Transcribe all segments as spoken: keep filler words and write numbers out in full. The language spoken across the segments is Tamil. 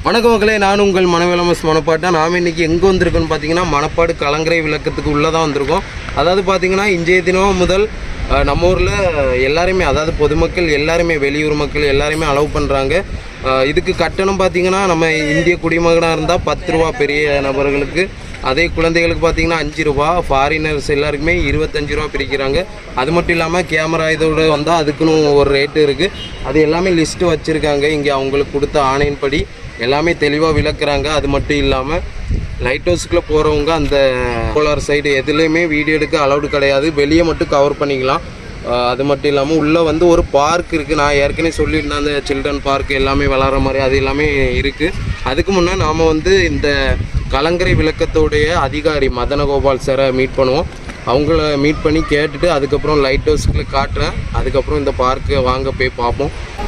வணக்கம் மக்களே, நான் உங்கள் மனவேலமஸ் மணப்பாட்டா. நாம் இன்றைக்கி எங்கே வந்திருக்கோன்னு பார்த்தீங்கன்னா மணப்பாடு கலங்கரை விளக்கத்துக்கு உள்ளே தான் வந்திருக்கோம். அதாவது பார்த்திங்கன்னா இன்றைய தினம் முதல் நம்ம ஊரில் எல்லாருமே, அதாவது பொதுமக்கள் எல்லாருமே, வெளியூர் மக்கள் எல்லாருமே அலோவ் பண்ணுறாங்க. இதுக்கு கட்டணம் பார்த்திங்கன்னா நம்ம இந்திய குடிமகனாக இருந்தால் பத்து ரூபா பெரிய நபர்களுக்கு, அதே குழந்தைகளுக்கு பார்த்திங்கன்னா அஞ்சு ரூபா, ஃபாரினர்ஸ் எல்லாருக்குமே இருபத்தஞ்சி ரூபா பிரிக்கிறாங்க. அது மட்டும் இல்லாமல் கேமரா இதோடு வந்தால் அதுக்குன்னு ஒரு ரேட்டு இருக்குது. அது எல்லாமே லிஸ்ட்டு வச்சுருக்காங்க. இங்கே அவங்களுக்கு கொடுத்த ஆணையின்படி எல்லாமே தெளிவாக விளக்குறாங்க. அது மட்டும் இல்லாமல் லைட் ஹவுஸுக்குள்ளே போகிறவங்க அந்த கோலார் சைடு எதுலேயுமே வீடியோ எடுக்க அலௌடு கிடையாது, வெளியே மட்டும் கவர் பண்ணிக்கலாம். அது மட்டும் இல்லாமல் உள்ளே வந்து ஒரு பார்க் இருக்குது. நான் ஏற்கனவே சொல்லியிருந்தேன், அந்த சில்ட்ரன் பார்க் எல்லாமே விளாட்ற மாதிரி அது எல்லாமே இருக்குது. அதுக்கு முன்னே நாம் வந்து இந்த கலங்கரை விளக்கத்தோடைய அதிகாரி மதனகோபால் சாரை மீட் பண்ணுவோம். அவங்கள மீட் பண்ணி கேட்டுட்டு அதுக்கப்புறம் லைட் ஹவுஸுக்குள்ளே காட்டுறேன். அதுக்கப்புறம் இந்த பார்க்கு வாங்க போய் பார்ப்போம்.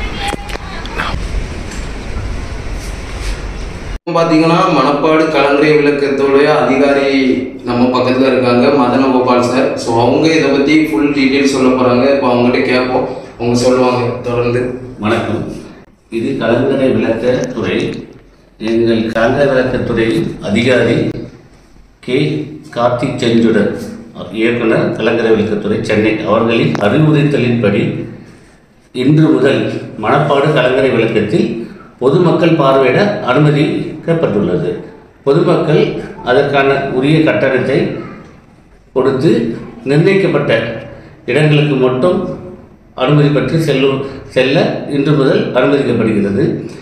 பார்த்தீங்கன்னா மணப்பாடு கலங்கரை விளக்கத்தோடைய அதிகாரி நம்ம பக்கத்தில் இருக்காங்க, மதனகோபால் சார். ஸோ அவங்க இதை பற்றி ஃபுல் டீட்டெயில் சொல்ல போகிறாங்க. இப்போ அவங்ககிட்ட கேட்போம், அவங்க சொல்லுவாங்க. தொடர்ந்து வணக்கம். இது கலங்கரை விளக்கத்துறை. எங்கள் கலங்கரை விளக்கத்துறை அதிகாரி கே கார்த்திக் செஞ்சுடன், இயக்குனர் கலங்கரை விளக்கத்துறை சென்னை, அவர்களின் அறிவுறுத்தலின்படி இன்று முதல் மணப்பாடு கலங்கரை விளக்கத்தில் பொதுமக்கள் பார்வையிட அனுமதிக்கப்பட்டுள்ளது. பொதுமக்கள் அதற்கான உரிய கட்டணத்தை கொடுத்து நிர்ணயிக்கப்பட்ட இடங்களுக்கு மட்டும் அனுமதி பெற்று செல்லும் செல்ல இன்று முதல் அனுமதிக்கப்படுகிறது.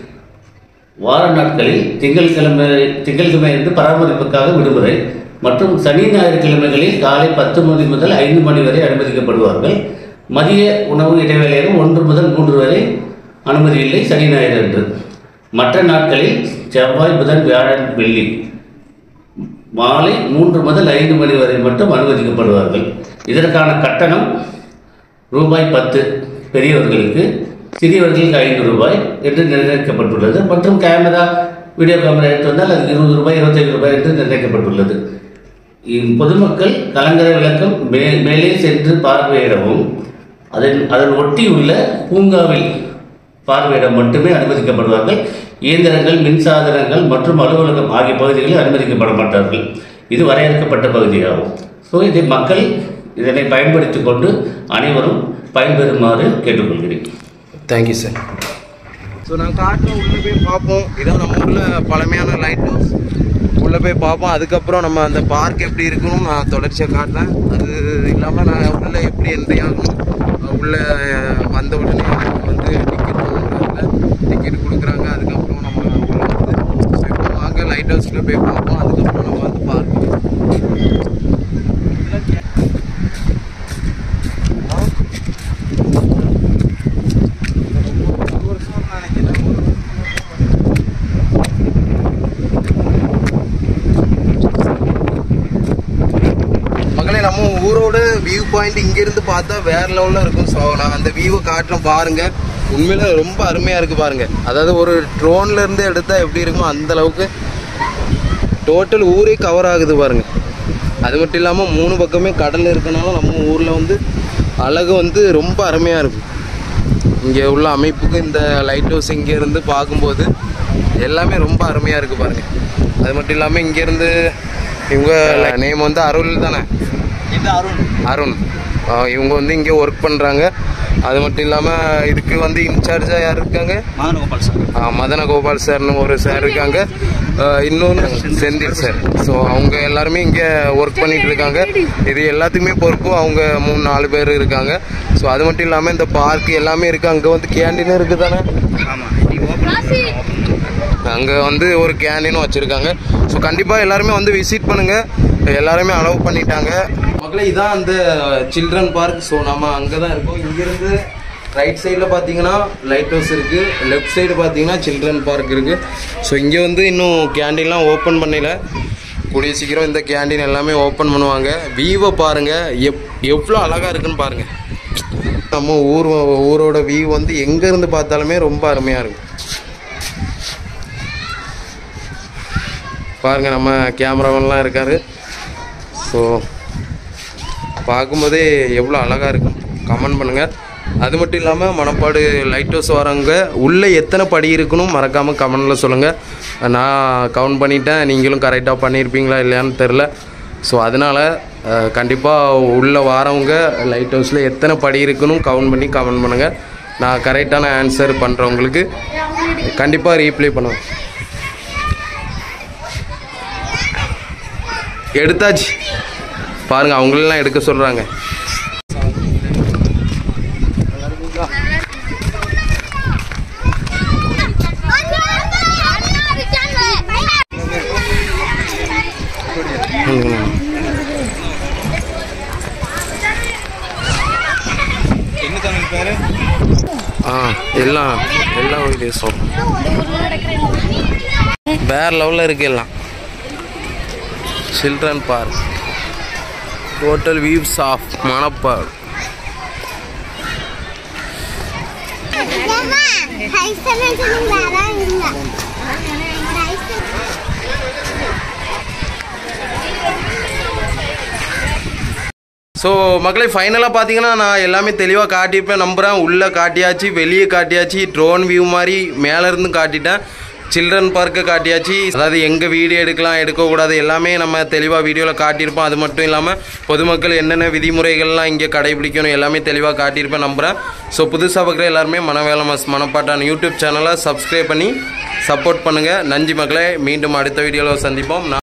வார நாட்களில் திங்கட்கிழமை திங்கட்கிழமை என்று பராமரிப்புக்காக விடுமுறை மற்றும் சனி ஞாயிற்றுக்கிழமைகளில் காலை பத்து மணி முதல் ஐந்து மணி வரை அனுமதிக்கப்படுவார்கள். மதிய உணவு இடைவேளையில் ஒன்று முதல் மூன்று வரை அனுமதி இல்லை, சனி ஞாயிறு என்று. மற்ற நாட்களில் செவ்வாய், புதன், வியாழன், வெள்ளி மாலை மூன்று முதல் ஐந்து மணி வரை மட்டும் அனுமதிக்கப்படுவார்கள். இதற்கான கட்டணம் ரூபாய் பத்து பெரியவர்களுக்கு, சிறியவர்களுக்கு ஐந்து ரூபாய் என்று நிர்ணயிக்கப்பட்டுள்ளது. மற்றும் கேமரா, வீடியோ கேமரா எடுத்து வந்தால் அது இருபது ரூபாய், இருபத்தைந்து ரூபாய் என்று நிர்ணயிக்கப்பட்டுள்ளது. பொதுமக்கள் கலங்கரை விளக்கம் மே மேலே சென்று பார்வையிடவும் அதன் அதன் ஒட்டியுள்ள பூங்காவில் பார்வையிட மட்டுமே அனுமதிக்கப்படுவார்கள். இயந்திரங்கள், மின்சாதனங்கள் மற்றும் அலுவலகம் ஆகிய பகுதிகளில் அனுமதிக்கப்பட மாட்டார்கள். இது வரையறுக்கப்பட்ட பகுதியாகும். ஸோ இதை மக்கள் இதனை பயன்படுத்தி கொண்டு அனைவரும் பயன்பெறுமாறு கேட்டுக்கொள்கிறேன். Thank you sir. ஸோ நான் காட்டில் உள்ளே போய் பார்ப்போம். இதான் நம்ம ஊரில் பழமையான லைட் ஹவுஸ். உள்ளே போய் பார்ப்போம். அதுக்கப்புறம் நம்ம அந்த பார்க் எப்படி இருக்கணும் நான் தொடர்ச்சியாக காட்டுறேன். அது இல்லாமல் நான் உள்ளே எப்படி என்ட்ரி ஆகணும், உள்ளே வந்த உடனே வந்து டிக்கெட் வாங்குறாங்க, டிக்கெட் கொடுக்குறாங்க. அதுக்கப்புறம் நம்ம உள்ளே வந்து இப்போ வாங்க லைட் ஹவுஸில் போய் பார்ப்போம். அதுக்கப்புறம் நம்ம வந்து பார்க் நம்ம ஊரோட வியூ பாயிண்ட் இங்கிருந்து பார்த்தா வேற லெவலில் இருக்கும். ஸோ நான் அந்த வியூவை காட்டுறேன் பாருங்கள். உண்மையில ரொம்ப அருமையாக இருக்குது பாருங்கள். அதாவது ஒரு ட்ரோன்ல இருந்து எடுத்தால் எப்படி இருக்குமோ அந்த அளவுக்கு டோட்டல் ஊரே கவர் ஆகுது பாருங்கள். அது மட்டும் இல்லாமல் மூணு பக்கமே கடல் இருக்கனால நம்ம ஊரில் வந்து அழகு வந்து ரொம்ப அருமையாக இருக்கும். இங்கே உள்ள அமைப்புக்கு இந்த லைட் ஹவுஸ் இங்கேருந்து பார்க்கும்போது எல்லாமே ரொம்ப அருமையாக இருக்குது பாருங்கள். அது மட்டும் இல்லாமல் இங்கேருந்து இவங்க நேம் வந்து அருள் தானே, அருண் அருண் இவங்க வந்து இங்கே ஒர்க் பண்ணுறாங்க. அது மட்டும் இல்லாமல் இதுக்கு வந்து இன்சார்ஜாக யார் இருக்காங்க? மதனகோபால் சார். மதனகோபால் சார்னு ஒரு சார் இருக்காங்க, இன்னொன்று செந்தில் சார். ஸோ அவங்க எல்லாருமே இங்கே ஒர்க் பண்ணிட்டு இருக்காங்க. இது எல்லாத்துக்குமே பொறுப்பு அவங்க மூணு நாலு பேர் இருக்காங்க. ஸோ அது மட்டும் இல்லாமல் இந்த பார்க் எல்லாமே இருக்குது. அங்கே வந்து கேண்டீனும் இருக்குது தானே? அங்கே வந்து ஒரு கேண்டீனும் வச்சுருக்காங்க. ஸோ கண்டிப்பாக எல்லாருமே வந்து விசிட் பண்ணுங்கள். எல்லாருமே அலோவ் பண்ணிட்டாங்க மக்களே. இதான் அந்த சில்ட்ரன் பார்க். ஸோ நம்ம அங்கே தான் இருக்கோம். இங்கேருந்து ரைட் சைடில் பார்த்தீங்கன்னா லைட் ஹவுஸ் இருக்குது, லெஃப்ட் சைடு பார்த்தீங்கன்னா சில்ட்ரன் பார்க் இருக்குது. ஸோ இங்கே வந்து இன்னும் கேண்டீன்லாம் ஓப்பன் பண்ணல. கூடிய சீக்கிரம் இந்த கேண்டீன் எல்லாமே ஓப்பன் பண்ணுவாங்க. வியூவை பாருங்கள், எப் எவ்வளோ அழகாக இருக்குன்னு பாருங்கள். நம்ம ஊர் ஊரோட வியூ வந்து எங்கேருந்து பார்த்தாலுமே ரொம்ப அருமையாக இருக்கும் பாருங்கள். நம்ம கேமராவெல்லாம் இருக்கார். ஸோ பார்க்கும்போதே எவ்வளோ அழகாக இருக்கும். கமெண்ட் பண்ணுங்கள். அது மட்டும் இல்லாமல் மணப்பாடு லைட் ஹவுஸ் வரவங்க உள்ளே எத்தனை படி இருக்கணும் மறக்காமல் கமெண்டில் சொல்லுங்கள். நான் கவுண்ட் பண்ணிட்டேன், நீங்களும் கரெக்டாக பண்ணியிருப்பீங்களா இல்லையான்னு தெரில. ஸோ அதனால் கண்டிப்பாக உள்ளே வரவங்க லைட் ஹவுஸில் எத்தனை படி இருக்கணும் கவுண்ட் பண்ணி கமெண்ட் பண்ணுங்கள். நான் கரெக்டான ஆன்சர் பண்ணுறவங்களுக்கு கண்டிப்பாக ரீப்ளை பண்ணுவேன். எடுத்தாச்சு பாருங்கள், அவங்களெல்லாம் எடுக்க சொல்கிறாங்க. ஆ எல்லாம் எல்லா வீடியோஸும் வேற லெவலில் இருக்கு. எல்லாம் children park, total views of Manappad. So மக்களை ஃபைனலாக பார்த்தீங்கன்னா நான் எல்லாமே தெளிவாக காட்டியிருப்பேன் நம்புகிறேன். உள்ளே காட்டியாச்சு, வெளியே காட்டியாச்சு, ட்ரோன் வியூ மாதிரி மேலேருந்து காட்டிட்டேன், சில்ட்ரன் பார்க்கை காட்டியாச்சு. அதாவது எங்கே வீடியோ எடுக்கலாம் எடுக்கக்கூடாது எல்லாமே நம்ம தெளிவாக வீடியோவில் காட்டியிருப்போம். அது மட்டும் இல்லாமல் பொதுமக்கள் என்னென்ன விதிமுறைகள்லாம் இங்கே கடைபிடிக்கணும் எல்லாமே தெளிவாக காட்டியிருப்பேன் நம்புகிறேன். ஸோ புதுசாக பார்க்குற எல்லாருமே மனவேலமஸ் மணப்பாட்டான யூடியூப் சேனலை சப்ஸ்கிரைப் பண்ணி சப்போர்ட் பண்ணுங்கள். நன்றி மக்களை, மீண்டும் அடுத்த வீடியோவில் சந்திப்போம்.